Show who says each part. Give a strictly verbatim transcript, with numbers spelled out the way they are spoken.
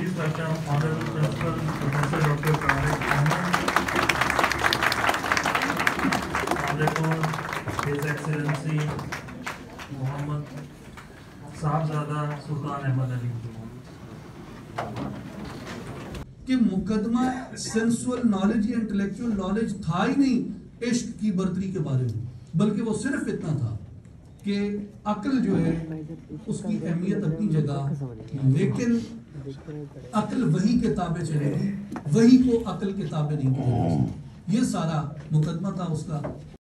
Speaker 1: please welcome Honorable Principal Professor Doctor Tariq Ahmed, Honorable His Excellency Mohammad साहबजादा सुल्तान अहमद अली
Speaker 2: कि मुकदमा sensual knowledge या intellectual knowledge था ही नहीं इश्क की बर्तरी के बारे में, बल्कि वो सिर्फ इतना था कि अक्ल जो है उसकी अहमियत अपनी जगह, लेकिन अक्ल वही किताबें चलेगी, वही को अक्ल किताबें नहीं चलेगी। ये सारा मुकदमा था उसका।